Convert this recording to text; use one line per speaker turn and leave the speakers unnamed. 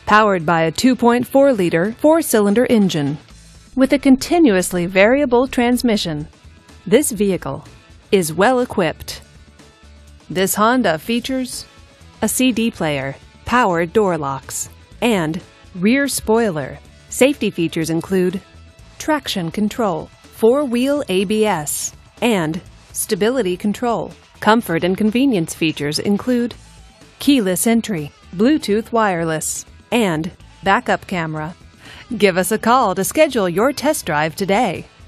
powered by a 2.4-liter four-cylinder engine with a continuously variable transmission. This vehicle is well equipped. This Honda features a CD player, power door locks, and rear spoiler. Safety features include traction control, four-wheel ABS, and stability control. Comfort and convenience features include keyless entry, Bluetooth wireless, and backup camera. Give us a call to schedule your test drive today.